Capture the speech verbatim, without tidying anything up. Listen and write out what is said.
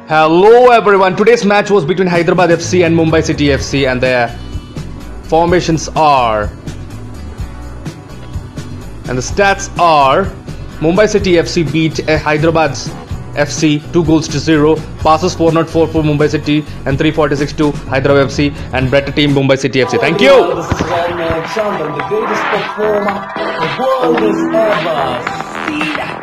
Hello everyone, today's match was between Hyderabad F C and Mumbai City F C and their formations are and the stats are Mumbai City F C beat Hyderabad F C two goals to zero, passes four oh four for Mumbai City and three forty-six to Hyderabad F C and better team Mumbai City F C. Thank you! This is Rahul, the greatest performer the world has ever seen.